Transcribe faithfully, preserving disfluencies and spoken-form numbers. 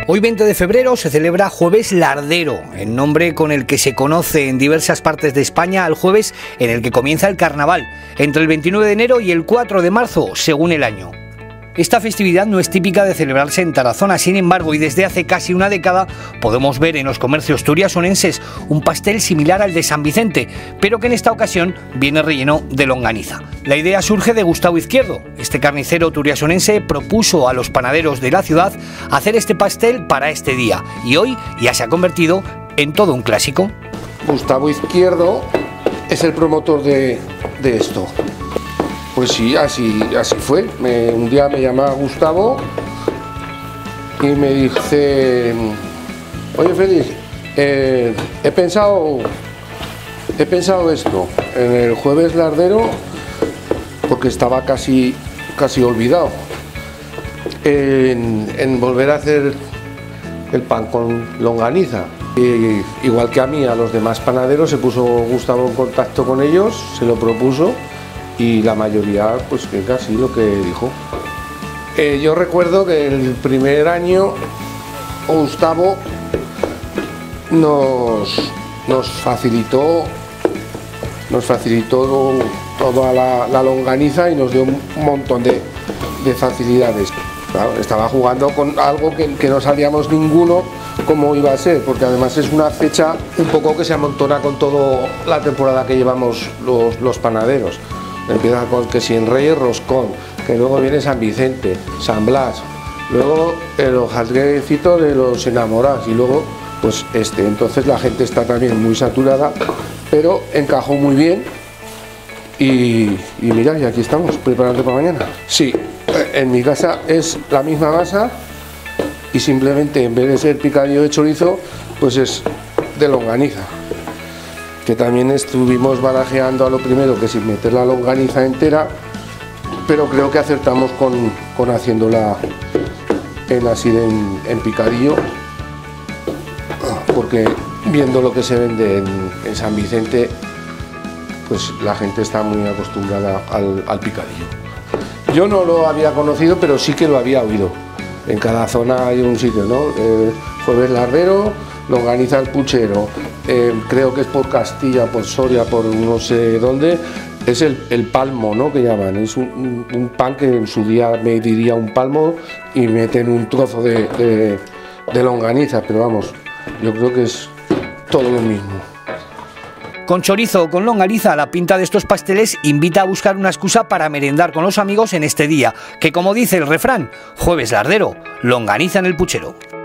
Hoy veinte de febrero se celebra Jueves Lardero, el nombre con el que se conoce en diversas partes de España al jueves en el que comienza el carnaval, entre el veintinueve de enero y el cuatro de marzo, según el año. Esta festividad no es típica de celebrarse en Tarazona, sin embargo, y desde hace casi una década podemos ver en los comercios turiasonenses un pastel similar al de San Vicente, pero que en esta ocasión viene relleno de longaniza. La idea surge de Gustavo Izquierdo. Este carnicero turiasonense propuso a los panaderos de la ciudad hacer este pastel para este día, y hoy ya se ha convertido en todo un clásico. Gustavo Izquierdo es el promotor de, de esto. Pues sí, así, así fue. Me, un día me llama Gustavo y me dice: oye Félix, eh, he pensado he pensado esto en el Jueves Lardero, porque estaba casi, casi olvidado, en, en volver a hacer el pan con longaniza. Y, igual que a mí, a los demás panaderos, se puso Gustavo en contacto con ellos, se lo propuso. Y la mayoría, pues que casi lo que dijo. Eh, yo recuerdo que el primer año Gustavo nos, nos facilitó nos facilitó toda la, la longaniza y nos dio un montón de, de facilidades. Claro, estaba jugando con algo que, que no sabíamos ninguno cómo iba a ser, porque además es una fecha un poco que se amontona con toda la temporada que llevamos los, los panaderos. Empieza con que si en Reyes Roscón, que luego viene San Vicente, San Blas, luego el hojaldrecito de los enamorados y luego pues este. Entonces la gente está también muy saturada, pero encajó muy bien y, y mira, y aquí estamos preparando para mañana. Sí, en mi casa es la misma masa y simplemente en vez de ser picadillo de chorizo, pues es de longaniza. Que también estuvimos barajeando a lo primero que sin meter la longaniza entera, pero creo que acertamos con, con haciéndola en así de, en, en picadillo, porque viendo lo que se vende en, en San Vicente, pues la gente está muy acostumbrada al, al picadillo. Yo no lo había conocido, pero sí que lo había oído. En cada zona hay un sitio, ¿no? Eh, Jueves Lardero, longaniza al puchero, eh, creo que es por Castilla, por Soria, por no sé dónde, es el, el palmo, ¿no? Que llaman, es un, un, un pan que en su día me diría un palmo y meten un trozo de, de, de longaniza, pero vamos, yo creo que es todo lo mismo. Con chorizo o con longaniza, la pinta de estos pasteles invita a buscar una excusa para merendar con los amigos en este día, que como dice el refrán, Jueves Lardero, longaniza en el puchero.